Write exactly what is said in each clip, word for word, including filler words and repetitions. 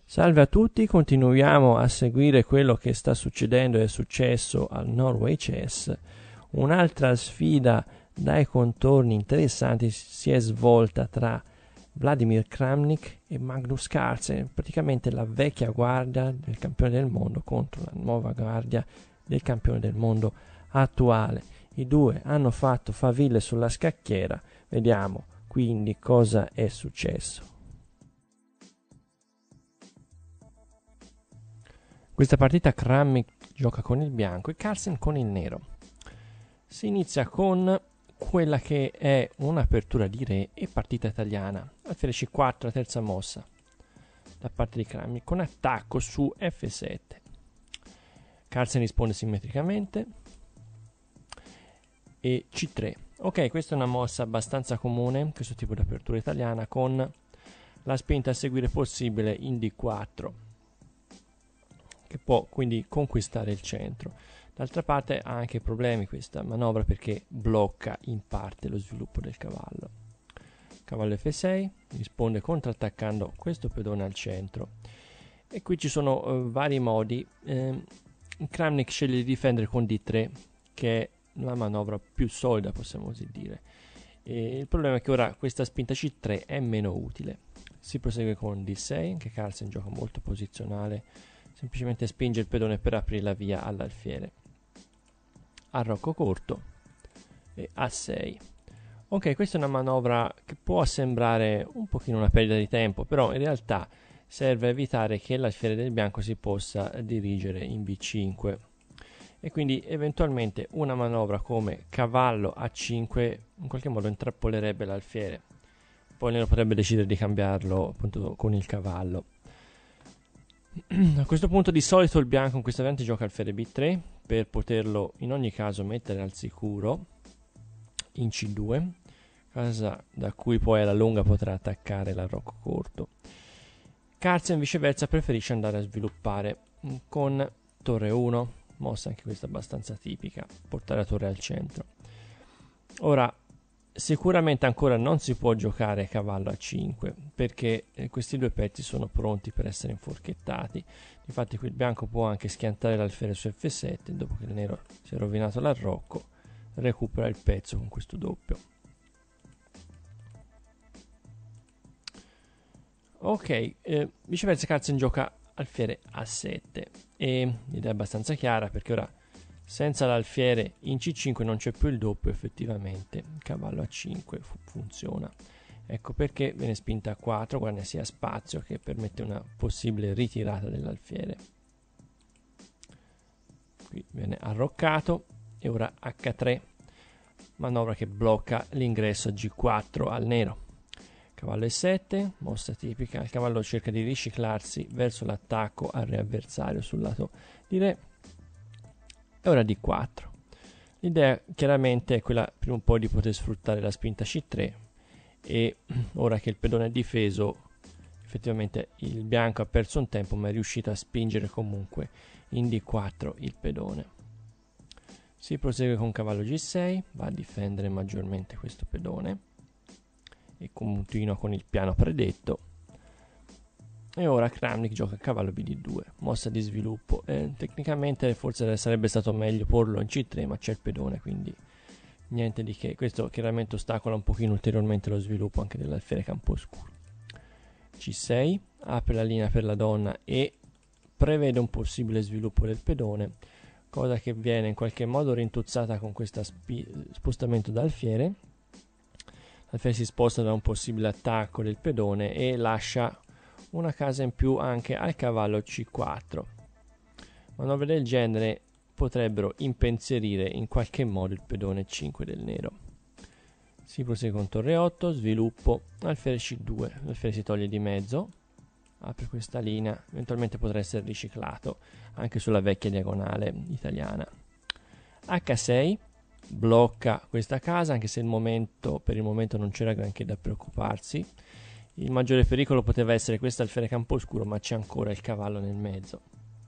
Salve a tutti, continuiamo a seguire quello che sta succedendo e è successo al Norway Chess. Un'altra sfida dai contorni interessanti si è svolta tra Vladimir Kramnik e Magnus Carlsen, praticamente la vecchia guardia del campione del mondo contro la nuova guardia del campione del mondo attuale. I due hanno fatto faville sulla scacchiera, vediamo quindi cosa è successo. Questa partita Kramnik gioca con il bianco e Carlsen con il nero. Si inizia con quella che è un'apertura di re e partita italiana. Alfiere C quattro, la terza mossa da parte di Kramnik con attacco su F sette. Carlsen risponde simmetricamente e C tre. Ok, questa è una mossa abbastanza comune, questo tipo di apertura italiana, con la spinta a seguire possibile in D quattro, che può quindi conquistare il centro. D'altra parte ha anche problemi questa manovra perché blocca in parte lo sviluppo del cavallo. Cavallo F sei, risponde contrattaccando questo pedone al centro. E qui ci sono uh, vari modi. Eh, Kramnik sceglie di difendere con D tre, che è la manovra più solida, possiamo così dire. E il problema è che ora questa spinta C tre è meno utile. Si prosegue con D sei, che Carlsen gioca molto posizionale, semplicemente spinge il pedone per aprire la via all'alfiere. Arrocco corto e A sei. Ok, questa è una manovra che può sembrare un pochino una perdita di tempo, però in realtà serve a evitare che l'alfiere del bianco si possa dirigere in B cinque, e quindi eventualmente una manovra come cavallo A cinque in qualche modo intrappolerebbe l'alfiere. Poi il nero potrebbe decidere di cambiarlo appunto con il cavallo. A questo punto di solito il bianco in questa variante gioca alfiere B tre per poterlo in ogni caso mettere al sicuro in C due, cosa da cui poi alla lunga potrà attaccare l'arrocco corto. Carlsen viceversa preferisce andare a sviluppare con torre uno, mossa anche questa abbastanza tipica, portare la torre al centro. Ora sicuramente ancora non si può giocare cavallo A cinque perché eh, questi due pezzi sono pronti per essere inforchettati. Infatti qui il bianco può anche schiantare l'alfiere su F sette, dopo che il nero si è rovinato l'arrocco recupera il pezzo con questo doppio. Ok, eh, viceversa Carlsen gioca alfiere A sette e l'idea è abbastanza chiara perché ora senza l'alfiere in C cinque non c'è più il doppio, effettivamente il cavallo A cinque fu funziona. Ecco perché viene spinta a quattro, guarda sia spazio che permette una possibile ritirata dell'alfiere. Qui viene arroccato e ora H tre, manovra che blocca l'ingresso a G quattro al nero. Cavallo E sette, mossa tipica, il cavallo cerca di riciclarsi verso l'attacco al re avversario sul lato di re. E ora D quattro. L'idea chiaramente è quella prima o poi di poter sfruttare la spinta C tre, e ora che il pedone è difeso effettivamente il bianco ha perso un tempo ma è riuscito a spingere comunque in D quattro il pedone. Si prosegue con cavallo G sei, va a difendere maggiormente questo pedone e continua con il piano predetto. E ora Kramnik gioca cavallo B D due, mossa di sviluppo. Eh, tecnicamente forse sarebbe stato meglio porlo in C tre, ma c'è il pedone, quindi niente di che. Questo chiaramente ostacola un pochino ulteriormente lo sviluppo anche dell'alfiere camposcuro. C sei, apre la linea per la donna e prevede un possibile sviluppo del pedone, cosa che viene in qualche modo rintuzzata con questo spostamento d'alfiere. L'alfiere si sposta da un possibile attacco del pedone e lascia una casa in più anche al cavallo C quattro. Manovre del genere potrebbero impensierire in qualche modo il pedone cinque del nero. Si prosegue con torre otto, sviluppo, alfiere C due, l'alfiere si toglie di mezzo, apre questa linea, eventualmente potrà essere riciclato anche sulla vecchia diagonale italiana. H sei, blocca questa casa anche se il momento, per il momento non c'era granché da preoccuparsi. Il maggiore pericolo poteva essere questo alfiere camposcuro, ma c'è ancora il cavallo nel mezzo.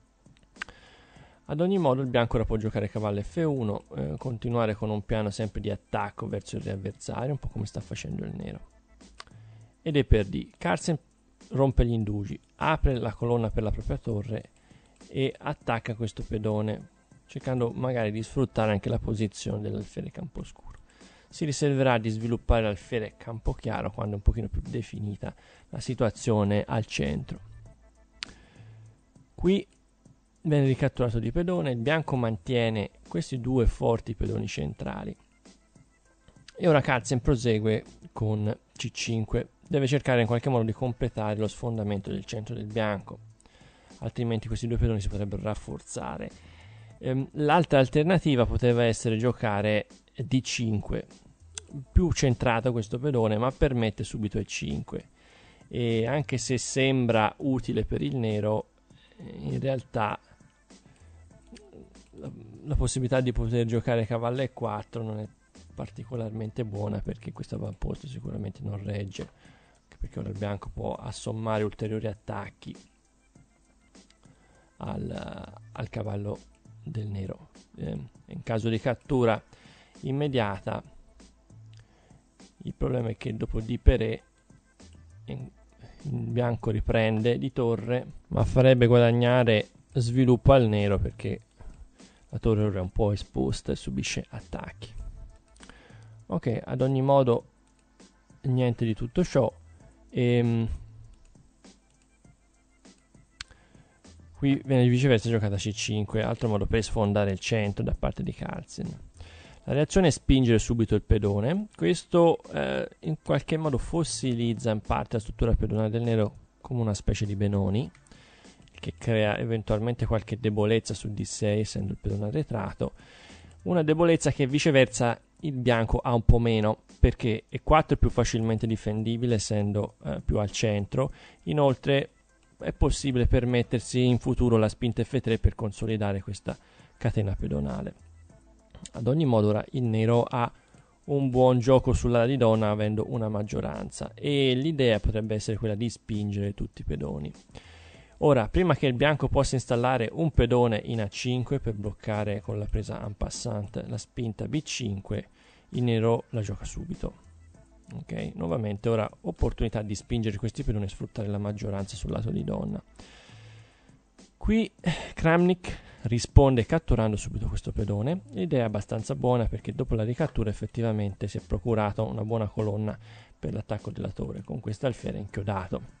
Ad ogni modo il bianco ora può giocare cavallo F uno, eh, continuare con un piano sempre di attacco verso il re avversario, un po' come sta facendo il nero. Ed è per D. Carlsen rompe gli indugi, apre la colonna per la propria torre e attacca questo pedone, cercando magari di sfruttare anche la posizione dell'alfiere Camposcuro. Si riserverà di sviluppare l'alfiere Campochiaro quando è un pochino più definita la situazione al centro. Qui viene ricatturato di pedone, il bianco mantiene questi due forti pedoni centrali. E ora Carlsen prosegue con C cinque, deve cercare in qualche modo di completare lo sfondamento del centro del bianco, altrimenti questi due pedoni si potrebbero rafforzare. Ehm, l'altra alternativa poteva essere giocare D cinque, più centrato questo pedone, ma permette subito E cinque, e anche se sembra utile per il nero, in realtà la, la possibilità di poter giocare cavallo E quattro non è particolarmente buona, perché questo avamposto sicuramente non regge, perché ora il bianco può assommare ulteriori attacchi al, al cavallo del nero. Eh, in caso di cattura immediata, il problema è che dopo D per E il bianco riprende di torre, ma farebbe guadagnare sviluppo al nero, perché la torre ora è un po' esposta e subisce attacchi. Ok, ad ogni modo niente di tutto ciò. E qui viene viceversa giocata C cinque, altro modo per sfondare il centro da parte di Carlsen. La reazione è spingere subito il pedone. Questo eh, in qualche modo fossilizza in parte la struttura pedonale del nero come una specie di Benoni, che crea eventualmente qualche debolezza su D sei, essendo il pedone arretrato. Una debolezza che viceversa il bianco ha un po' meno, perché E quattro è più facilmente difendibile essendo eh, più al centro. Inoltre è possibile permettersi in futuro la spinta F tre per consolidare questa catena pedonale. Ad ogni modo ora il nero ha un buon gioco sull'ala di donna, avendo una maggioranza, e l'idea potrebbe essere quella di spingere tutti i pedoni. Ora, prima che il bianco possa installare un pedone in A cinque per bloccare con la presa en passant la spinta B cinque, il nero la gioca subito. Ok, nuovamente ora opportunità di spingere questi pedoni e sfruttare la maggioranza sul lato di donna. Qui Kramnik risponde catturando subito questo pedone. L'idea è abbastanza buona, perché dopo la ricattura effettivamente si è procurato una buona colonna per l'attacco della torre con questo alfiere inchiodato.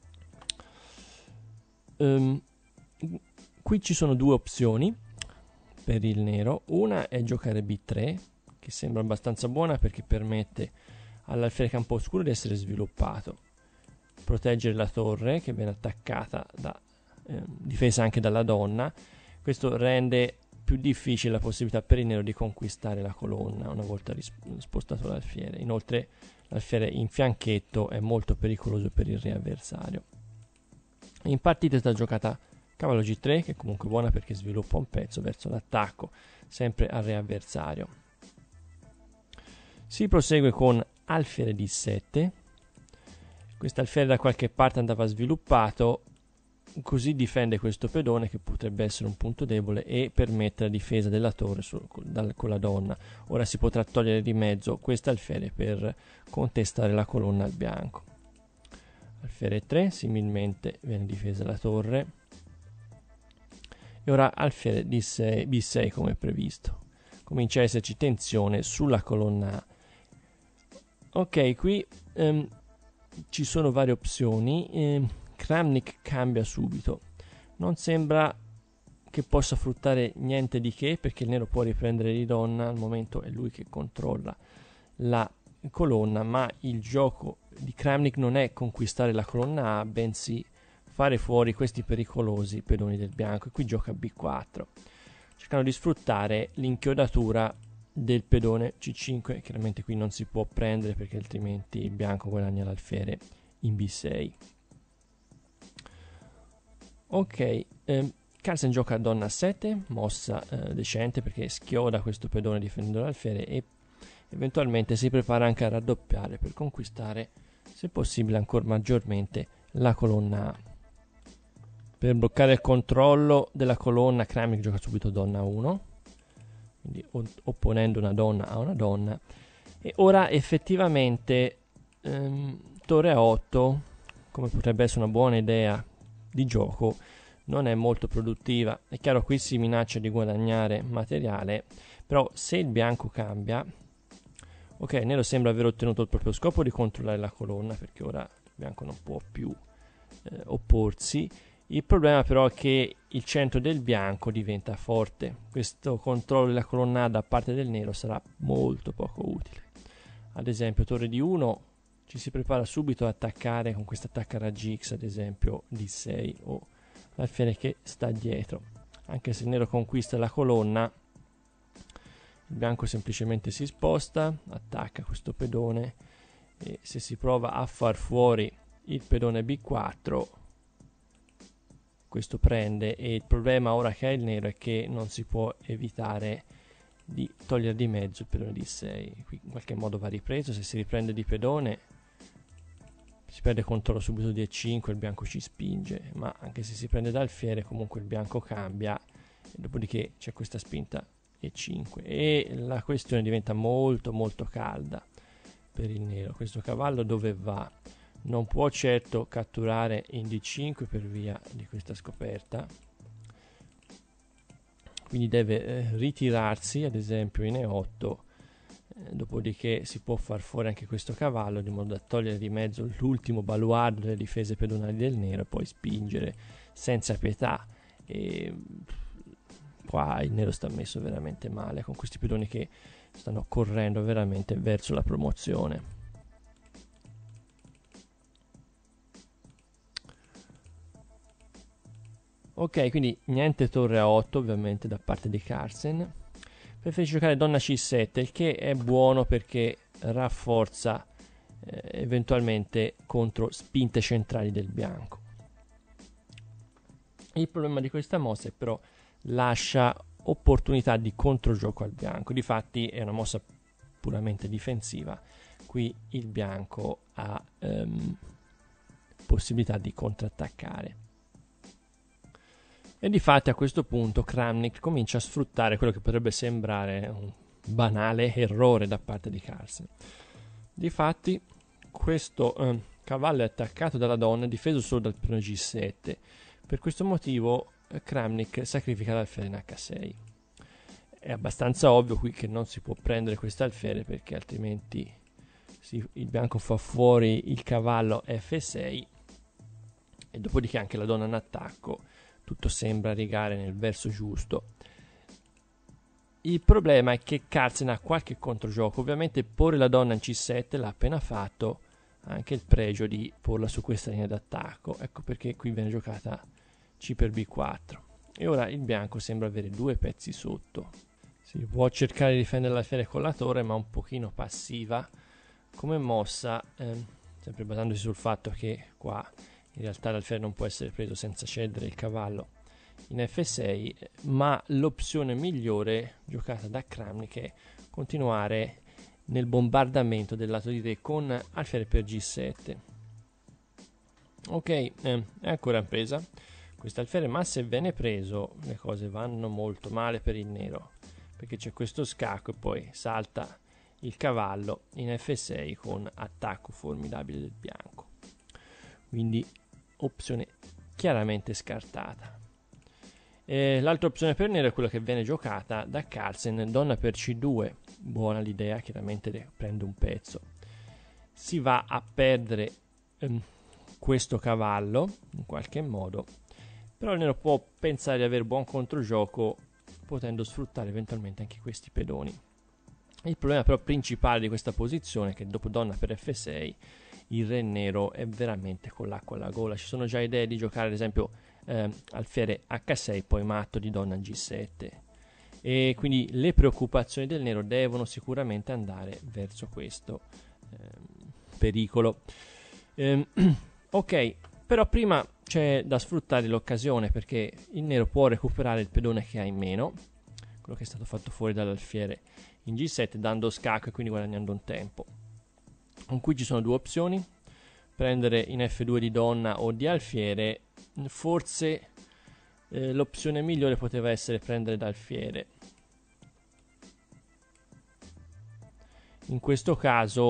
Um, qui ci sono due opzioni per il nero. Una è giocare B tre, che sembra abbastanza buona perché permette all'alfiere Camposcuro di essere sviluppato, proteggere la torre che viene attaccata da eh, difesa anche dalla donna. Questo rende più difficile la possibilità per il nero di conquistare la colonna una volta spostato l'alfiere. Inoltre l'alfiere in fianchetto è molto pericoloso per il re avversario. In partita è stata giocata cavallo G tre, che è comunque buona perché sviluppa un pezzo verso l'attacco, sempre al re avversario. Si prosegue con alfiere D sette. Questo alfiere da qualche parte andava sviluppato, così difende questo pedone che potrebbe essere un punto debole e permette la difesa della torre su, dal, con la donna. Ora si potrà togliere di mezzo questo alfiere per contestare la colonna al bianco. Alfiere tre, similmente viene difesa la torre. E ora alfiere D sei, B sei come previsto. Comincia a esserci tensione sulla colonna A. Ok, qui ehm, ci sono varie opzioni. Ehm, Kramnik cambia subito. Non sembra che possa fruttare niente di che, perché il nero può riprendere di donna, al momento è lui che controlla la colonna, ma il gioco di Kramnik non è conquistare la colonna A, bensì fare fuori questi pericolosi pedoni del bianco, e qui gioca B quattro, cercando di sfruttare l'inchiodatura del pedone C cinque. Chiaramente qui non si può prendere perché altrimenti il bianco guadagna l'alfiere in B sei. Ok, ehm, Carlsen gioca a donna sette, mossa eh, decente perché schioda questo pedone difendendo l'alfiere, e eventualmente si prepara anche a raddoppiare per conquistare, se possibile, ancora maggiormente la colonna A. Per bloccare il controllo della colonna, Kramnik gioca subito donna uno, quindi opponendo una donna a una donna, e ora effettivamente ehm, torre a otto come potrebbe essere una buona idea di gioco, non è molto produttiva. È chiaro, qui si minaccia di guadagnare materiale, però se il bianco cambia, ok, il nero sembra aver ottenuto il proprio scopo di controllare la colonna, perché ora il bianco non può più eh, opporsi. Il problema però è che il centro del bianco diventa forte. Questo controllo della colonna A da parte del nero sarà molto poco utile. Ad esempio torre di uno, ci si prepara subito ad attaccare con questa attacca raggi X, ad esempio D sei, o l'alfiere che sta dietro. Anche se il nero conquista la colonna, il bianco semplicemente si sposta, attacca questo pedone, e se si prova a far fuori il pedone B quattro, questo prende, e il problema ora che ha il nero è che non si può evitare di togliere di mezzo il pedone D sei. Qui in qualche modo va ripreso. Se si riprende di pedone si perde controllo subito di E cinque, il bianco ci spinge, ma anche se si prende d'alfiere comunque il bianco cambia, e dopodiché c'è questa spinta E cinque e la questione diventa molto molto calda per il nero. Questo cavallo dove va? Non può certo catturare in D cinque per via di questa scoperta, quindi deve eh, ritirarsi ad esempio in E otto, eh, dopodiché si può far fuori anche questo cavallo di modo da togliere di mezzo l'ultimo baluardo delle difese pedonali del nero e poi spingere senza pietà. E qua il nero sta messo veramente male con questi pedoni che stanno correndo veramente verso la promozione. Ok, quindi niente torre a otto ovviamente da parte di Carlsen. Preferisce giocare donna C sette, il che è buono perché rafforza eh, eventualmente contro spinte centrali del bianco. Il problema di questa mossa è però lascia opportunità di controgioco al bianco. Difatti è una mossa puramente difensiva. Qui il bianco ha ehm, possibilità di contrattaccare. E difatti a questo punto Kramnik comincia a sfruttare quello che potrebbe sembrare un banale errore da parte di Carlsen. Difatti questo eh, cavallo è attaccato dalla donna e difeso solo dal pedone G sette. Per questo motivo eh, Kramnik sacrifica l'alfiere in H sei. È abbastanza ovvio qui che non si può prendere questo alfiere perché altrimenti si, il bianco fa fuori il cavallo F sei e dopodiché anche la donna in attacco. Tutto sembra rigare nel verso giusto. Il problema è che Carlsen ha qualche controgioco. Ovviamente porre la donna in C sette l'ha appena fatto, ha anche il pregio di porla su questa linea d'attacco. Ecco perché qui viene giocata C per B quattro. E ora il bianco sembra avere due pezzi sotto. Si può cercare di difendere l'alfiere con la torre, ma un pochino passiva come mossa, ehm, sempre basandosi sul fatto che qua in realtà l'alfiere non può essere preso senza cedere il cavallo in F sei, ma l'opzione migliore giocata da Kramnik è continuare nel bombardamento del lato di re con alfiere per G sette. Ok, eh, è ancora presa questa alfiere, ma se viene preso le cose vanno molto male per il nero, perché c'è questo scacco e poi salta il cavallo in F sei con attacco formidabile del bianco. Quindi opzione chiaramente scartata. L'altra opzione per nero è quella che viene giocata da Carlsen, donna per C due. Buona l'idea, chiaramente prende un pezzo. Si va a perdere ehm, questo cavallo in qualche modo, però il nero può pensare di avere buon controgioco potendo sfruttare eventualmente anche questi pedoni. Il problema però principale di questa posizione è che dopo donna per F sei il re nero è veramente con l'acqua alla gola. Ci sono già idee di giocare ad esempio eh, alfiere H sei poi matto di donna G sette, e quindi le preoccupazioni del nero devono sicuramente andare verso questo eh, pericolo. Eh, ok, però prima c'è da sfruttare l'occasione, perché il nero può recuperare il pedone che ha in meno, quello che è stato fatto fuori dall'alfiere in G sette, dando scacco e quindi guadagnando un tempo. Con cui ci sono due opzioni: prendere in F due di donna o di alfiere. Forse eh, l'opzione migliore poteva essere prendere d'alfiere. In questo caso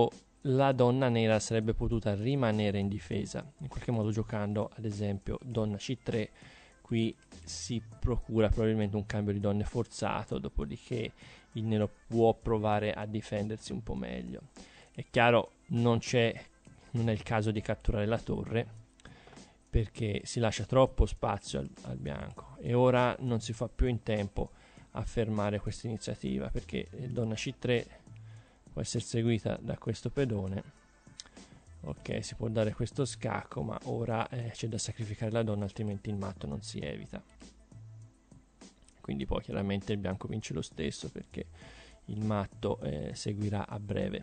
la donna nera sarebbe potuta rimanere in difesa, in qualche modo giocando ad esempio donna C tre. Qui si procura probabilmente un cambio di donne forzato, dopodiché il nero può provare a difendersi un po' meglio. È chiaro, non c'è, non è il caso di catturare la torre, perché si lascia troppo spazio al, al bianco, e ora non si fa più in tempo a fermare questa iniziativa, perché donna C tre può essere seguita da questo pedone. Ok, si può dare questo scacco, ma ora eh, c'è da sacrificare la donna, altrimenti il matto non si evita. Quindi poi chiaramente il bianco vince lo stesso, perché il matto eh, seguirà a breve.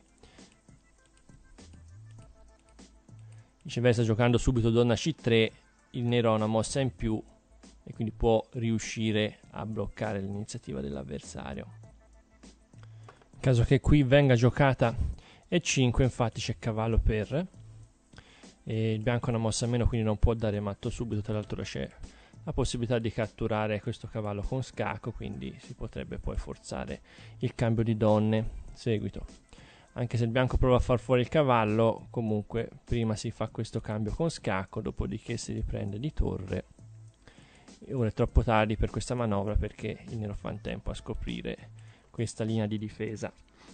Viceversa, giocando subito donna C tre, il nero ha una mossa in più e quindi può riuscire a bloccare l'iniziativa dell'avversario. In caso che qui venga giocata E cinque, infatti c'è cavallo per, e il bianco ha una mossa a meno, quindi non può dare matto subito. Tra l'altro c'è la possibilità di catturare questo cavallo con scacco, quindi si potrebbe poi forzare il cambio di donne. Seguito, anche se il bianco prova a far fuori il cavallo, comunque prima si fa questo cambio con scacco, dopodiché si riprende di torre. E ora è troppo tardi per questa manovra, perché il nero fa in tempo a scoprire questa linea di difesa.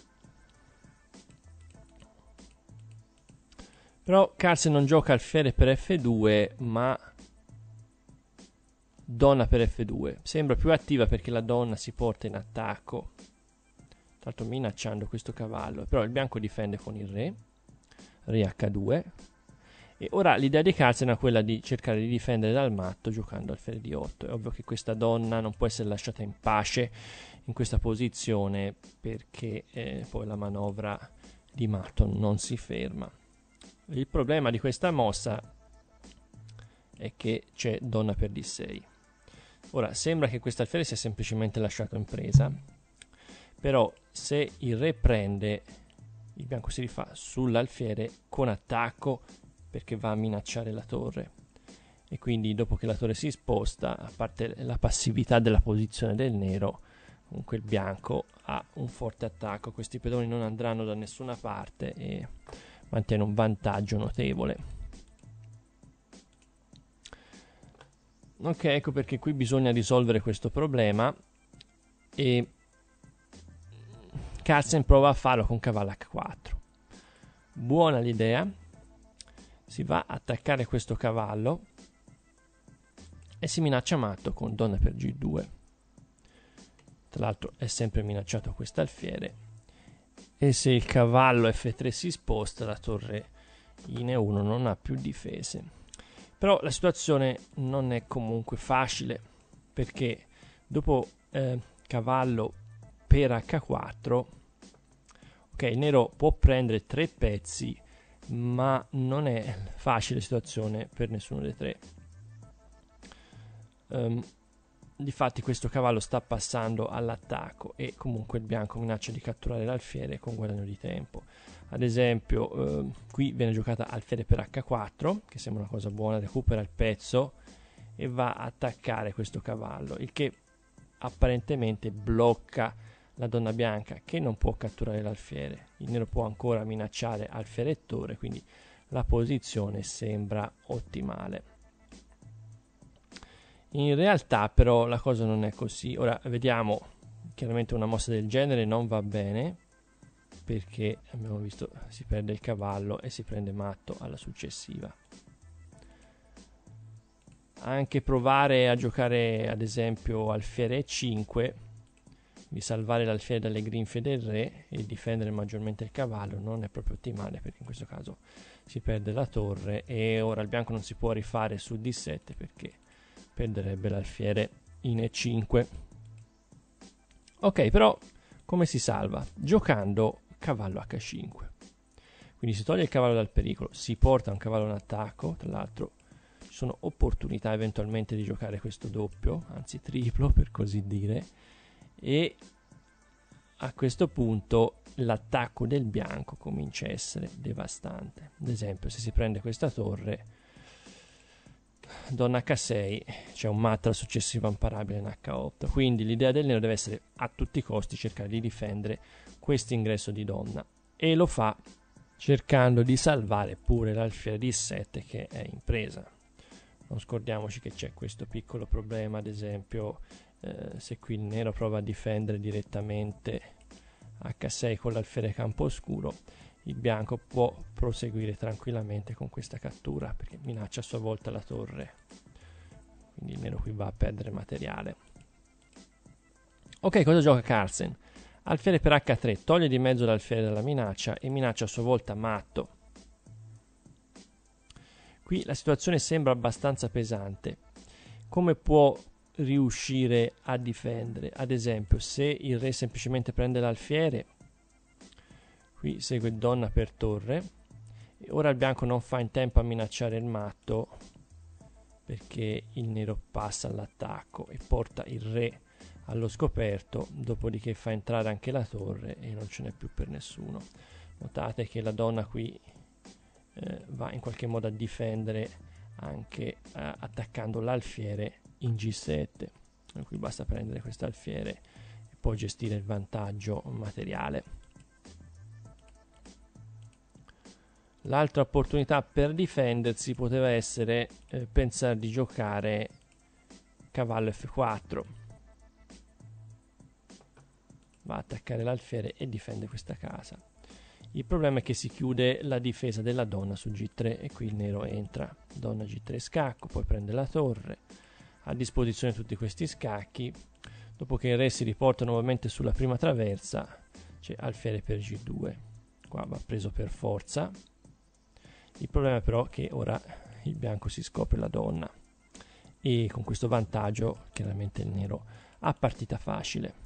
Però Carlsen non gioca alfiere per F due, ma donna per F due. Sembra più attiva perché la donna si porta in attacco, tra l'altro minacciando questo cavallo. Però il bianco difende con il re, re H due. E ora l'idea di Carlsen è quella di cercare di difendere dal matto giocando alfiere D otto. È ovvio che questa donna non può essere lasciata in pace in questa posizione, perché eh, poi la manovra di matto non si ferma. Il problema di questa mossa è che c'è donna per D sei. Ora sembra che questo alfiere sia semplicemente lasciato in presa, però se il re prende, il bianco si rifà sull'alfiere con attacco, perché va a minacciare la torre, e quindi dopo che la torre si sposta, a parte la passività della posizione del nero, comunque il bianco ha un forte attacco. Questi pedoni non andranno da nessuna parte e mantiene un vantaggio notevole. Ok, ecco perché qui bisogna risolvere questo problema, e Carlsen prova a farlo con cavallo H quattro. Buona l'idea, si va a attaccare questo cavallo e si minaccia matto con donna per G due. Tra l'altro è sempre minacciato quest'alfiere, e se il cavallo F tre si sposta, la torre in E uno non ha più difese. Però la situazione non è comunque facile, perché dopo eh, cavallo per H quattro, ok, il nero può prendere tre pezzi, ma non è facile situazione per nessuno dei tre. Um, Difatti questo cavallo sta passando all'attacco, e comunque il bianco minaccia di catturare l'alfiere con guadagno di tempo. Ad esempio eh, qui viene giocata alfiere per H quattro, che sembra una cosa buona, recupera il pezzo e va a attaccare questo cavallo, il che apparentemente blocca la donna bianca, che non può catturare l'alfiere. Il nero può ancora minacciare alfiere e torre, quindi la posizione sembra ottimale. In realtà però la cosa non è così. Ora vediamo, chiaramente una mossa del genere non va bene, perché abbiamo visto si perde il cavallo e si prende matto alla successiva. Anche provare a giocare ad esempio alfiere E cinque, di salvare l'alfiere dalle grinfie del re e difendere maggiormente il cavallo, non è proprio ottimale, perché in questo caso si perde la torre, e ora il bianco non si può rifare su D sette perché perderebbe l'alfiere in E cinque. Ok, però come si salva? Giocando cavallo H cinque. Quindi si toglie il cavallo dal pericolo, si porta un cavallo in attacco. Tra l'altro ci sono opportunità eventualmente di giocare questo doppio, anzi triplo per così dire, e a questo punto l'attacco del bianco comincia a essere devastante. Ad esempio, se si prende questa torre, donna H sei, c'è un matto alla successiva imparabile in H otto. Quindi l'idea del nero deve essere a tutti i costi cercare di difendere questo ingresso di donna, e lo fa cercando di salvare pure l'alfiere D sette che è in presa. Non scordiamoci che c'è questo piccolo problema, ad esempio eh, se qui il nero prova a difendere direttamente acca sei con l'alfiere campo oscuro, il bianco può proseguire tranquillamente con questa cattura perché minaccia a sua volta la torre, quindi il nero qui va a perdere materiale. Ok, cosa gioca Carlsen? Alfiere per acca tre, toglie di mezzo l'alfiere dalla minaccia e minaccia a sua volta matto. Qui la situazione sembra abbastanza pesante. Come può riuscire a difendere? Ad esempio, se il re semplicemente prende l'alfiere, qui segue donna per torre, e ora il bianco non fa in tempo a minacciare il matto perché il nero passa all'attacco e porta il re allo scoperto, dopodiché fa entrare anche la torre e non ce n'è più per nessuno. Notate che la donna qui eh, va in qualche modo a difendere anche eh, attaccando l'alfiere in G sette. E qui basta prendere questo alfiere e poi gestire il vantaggio materiale. L'altra opportunità per difendersi poteva essere eh, pensare di giocare cavallo effe quattro. Va a attaccare l'alfiere e difende questa casa. Il problema è che si chiude la difesa della donna su G tre e qui il nero entra. Donna G tre scacco, poi prende la torre. A disposizione tutti questi scacchi. Dopo che il re si riporta nuovamente sulla prima traversa, c'è alfiere per G due. Qua va preso per forza. Il problema però è che ora il bianco si scopre la donna e con questo vantaggio chiaramente il nero ha partita facile.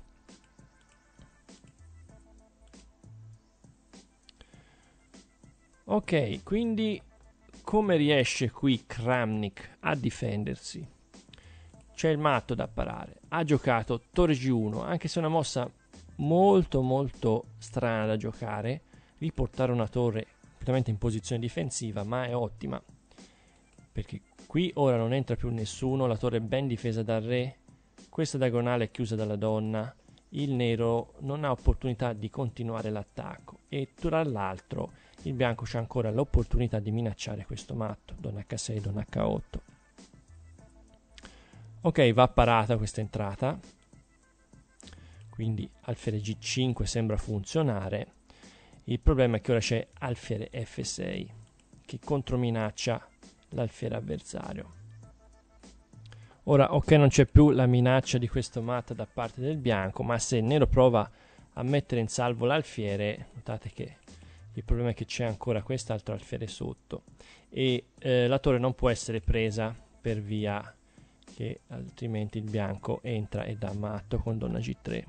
Ok, quindi come riesce qui Kramnik a difendersi? C'è il matto da parare, ha giocato torre G uno, anche se è una mossa molto molto strana da giocare, riportare una torre completamente in posizione difensiva, ma è ottima, perché qui ora non entra più nessuno, la torre è ben difesa dal re, questa diagonale è chiusa dalla donna, il nero non ha opportunità di continuare l'attacco e tra l'altro il bianco c'ha ancora l'opportunità di minacciare questo matto, donna acca sei, donna acca otto. Ok, va parata questa entrata, quindi alfiere G cinque sembra funzionare. Il problema è che ora c'è alfiere effe sei che controminaccia l'alfiere avversario. Ora ok, non c'è più la minaccia di questo matto da parte del bianco, ma se il nero prova a mettere in salvo l'alfiere, notate che il problema è che c'è ancora quest'altro alfiere sotto e eh, la torre non può essere presa per via che altrimenti il bianco entra e dà matto con donna G tre.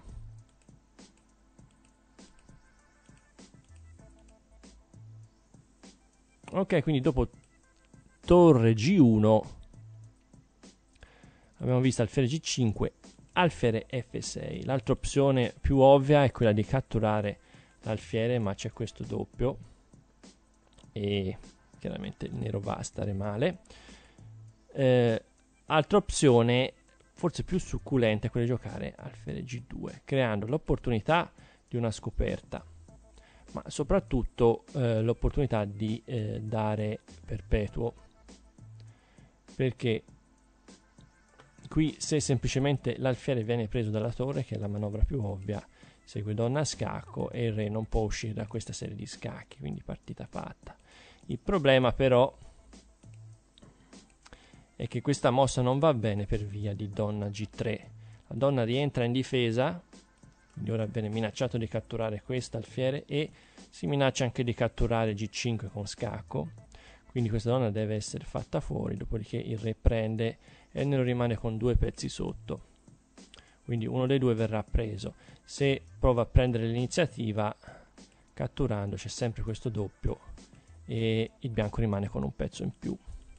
Ok, quindi dopo torre G uno abbiamo visto alfiere G cinque, alfiere effe sei. L'altra opzione più ovvia è quella di catturare l'alfiere, ma c'è questo doppio e chiaramente il nero va a stare male. Eh, altra opzione, forse più succulenta, è quella di giocare alfiere G due, creando l'opportunità di una scoperta, ma soprattutto eh, l'opportunità di eh, dare perpetuo, perché qui se semplicemente l'alfiere viene preso dalla torre, che è la manovra più ovvia, segue donna a scacco e il re non può uscire da questa serie di scacchi, quindi partita fatta. Il problema però è che questa mossa non va bene per via di donna G tre. La donna rientra in difesa, quindi ora viene minacciato di catturare questa alfiere e si minaccia anche di catturare G cinque con scacco, quindi questa donna deve essere fatta fuori, dopodiché il re prende e il nero rimane con due pezzi sotto, quindi uno dei due verrà preso. Se prova a prendere l'iniziativa catturando c'è sempre questo doppio e il bianco rimane con un pezzo in più.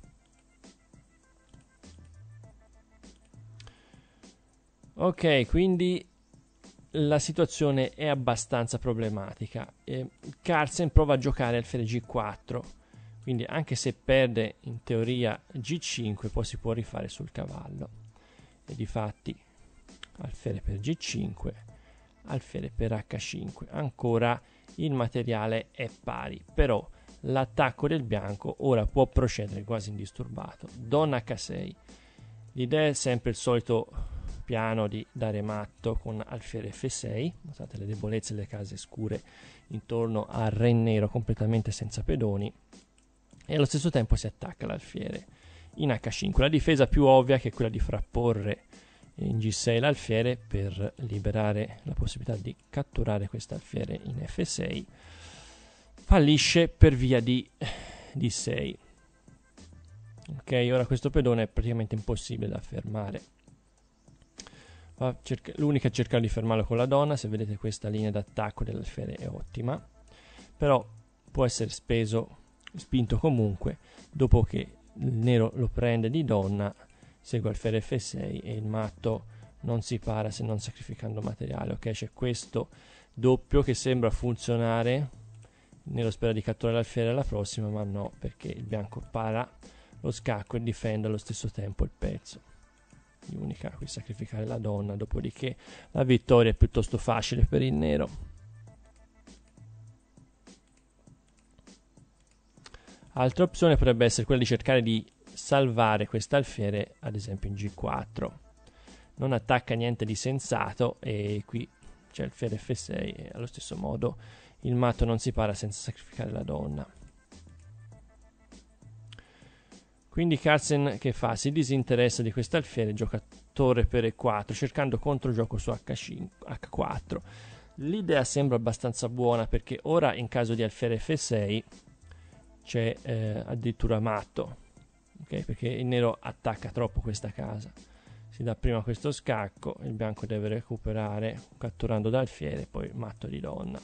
Ok, quindi la situazione è abbastanza problematica. eh, Carlsen prova a giocare alfiere G quattro, quindi anche se perde in teoria G cinque poi si può rifare sul cavallo e difatti alfiere per G cinque, alfiere per acca cinque, ancora il materiale è pari, però l'attacco del bianco ora può procedere quasi indisturbato. Donna acca sei, l'idea è sempre il solito piano di dare matto con alfiere effe sei, notate le debolezze delle case scure intorno al re nero completamente senza pedoni, e allo stesso tempo si attacca l'alfiere in acca cinque. La difesa più ovvia, che è quella di frapporre in gi sei l'alfiere per liberare la possibilità di catturare quest'alfiere in effe sei, fallisce per via di di sei. Ok, ora questo pedone è praticamente impossibile da fermare. L'unica è cercare di fermarlo con la donna. Se vedete, questa linea d'attacco dell'alfiere è ottima, però può essere speso, spinto comunque dopo che il nero lo prende di donna, segue alfiere effe sei e il matto non si para se non sacrificando materiale. Ok, c'è questo doppio che sembra funzionare, il nero spera di catturare l'alfiere alla prossima, ma no, perché il bianco para lo scacco e difende allo stesso tempo il pezzo. L'unica qui sacrificare la donna, dopodiché la vittoria è piuttosto facile per il nero. Altra opzione potrebbe essere quella di cercare di salvare quest'alfiere, ad esempio in gi quattro. Non attacca niente di sensato e qui c'è alfiere effe sei e allo stesso modo il matto non si para senza sacrificare la donna. Quindi Carlsen che fa? Si disinteressa di quest'alfiere, gioca torre per e quattro, cercando controgioco su acca cinque, acca quattro. L'idea sembra abbastanza buona, perché ora in caso di alfiere effe sei c'è eh, addirittura matto, okay? Perché il nero attacca troppo questa casa. Si dà prima questo scacco, il bianco deve recuperare catturando d'alfiere, poi matto di donna.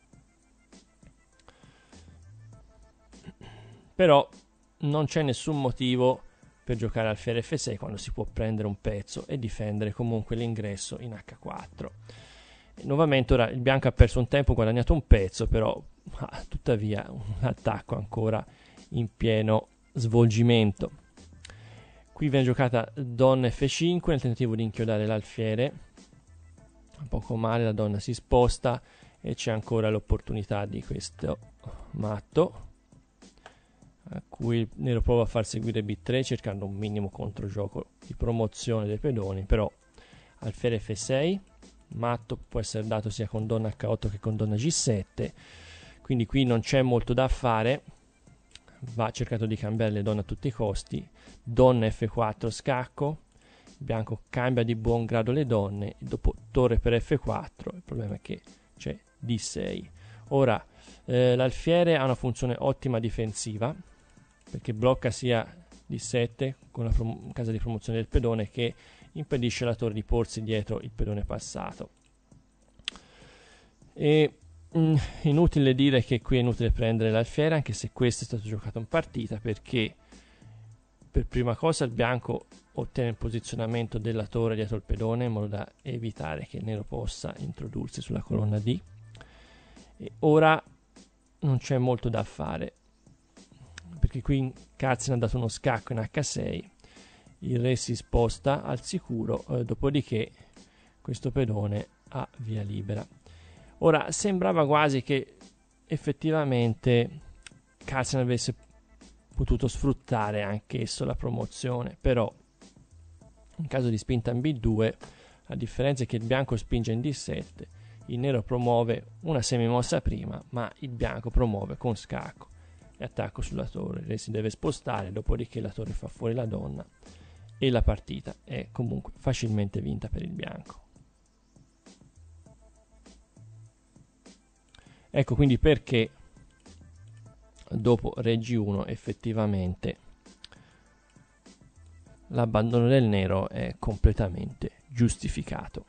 Però non c'è nessun motivo per giocare alfiere effe sei quando si può prendere un pezzo e difendere comunque l'ingresso in acca quattro. E nuovamente ora il bianco ha perso un tempo, guadagnato un pezzo, però ah, tuttavia un attacco ancora in pieno svolgimento. Qui viene giocata donna effe cinque nel tentativo di inchiodare l'alfiere. Un poco male, la donna si sposta e c'è ancora l'opportunità di questo matto, a cui il nero prova a far seguire bi tre cercando un minimo controgioco di promozione dei pedoni, però alfiere effe sei, matto può essere dato sia con donna acca otto che con donna gi sette, quindi qui non c'è molto da fare, va cercato di cambiare le donne a tutti i costi. Donna effe quattro scacco, il bianco cambia di buon grado le donne e dopo torre per effe quattro, il problema è che c'è di sei. Ora eh, l'alfiere ha una funzione ottima difensiva, perché blocca sia di sette con la casa di promozione del pedone, che impedisce alla torre di porsi dietro il pedone passato. E mh, inutile dire che qui è inutile prendere l'alfiere, anche se questo è stato giocato in partita, perché per prima cosa il bianco ottiene il posizionamento della torre dietro il pedone in modo da evitare che il nero possa introdursi sulla colonna D, e ora non c'è molto da fare, perché qui Carlsen ha dato uno scacco in acca sei, il re si sposta al sicuro, eh, dopodiché questo pedone ha via libera. Ora sembrava quasi che effettivamente Carlsen avesse potuto sfruttare anch'esso la promozione, però in caso di spinta in bi due, la differenza è che il bianco spinge in di sette, il nero promuove una semimossa prima, ma il bianco promuove con scacco e attacco sulla torre. Il re si deve spostare, dopodiché la torre fa fuori la donna e la partita è comunque facilmente vinta per il bianco. Ecco quindi perché dopo re gi uno effettivamente l'abbandono del nero è completamente giustificato.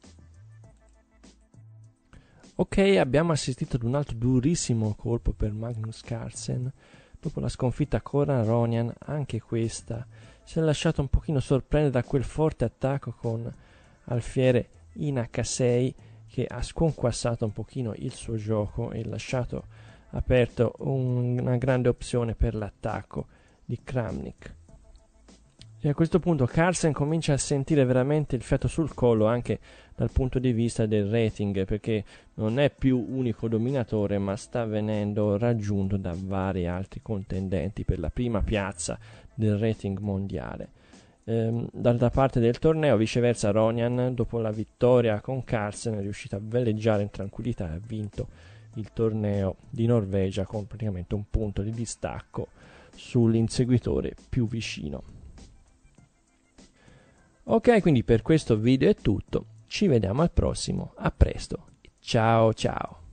Ok, abbiamo assistito ad un altro durissimo colpo per Magnus Carlsen. Dopo la sconfitta con Aronian, anche questa si è lasciato un pochino sorprendere da quel forte attacco con alfiere in acca sei, che ha sconquassato un pochino il suo gioco e lasciato aperto un, una grande opzione per l'attacco di Kramnik. E a questo punto Carlsen comincia a sentire veramente il fiato sul collo anche dal punto di vista del rating, perché non è più unico dominatore, ma sta venendo raggiunto da vari altri contendenti per la prima piazza del rating mondiale. Ehm, dall'altra parte del torneo, viceversa, Ronian, dopo la vittoria con Carlsen, è riuscito a veleggiare in tranquillità e ha vinto il torneo di Norvegia con praticamente un punto di distacco sull'inseguitore più vicino. Ok, quindi per questo video è tutto, ci vediamo al prossimo, a presto, ciao ciao!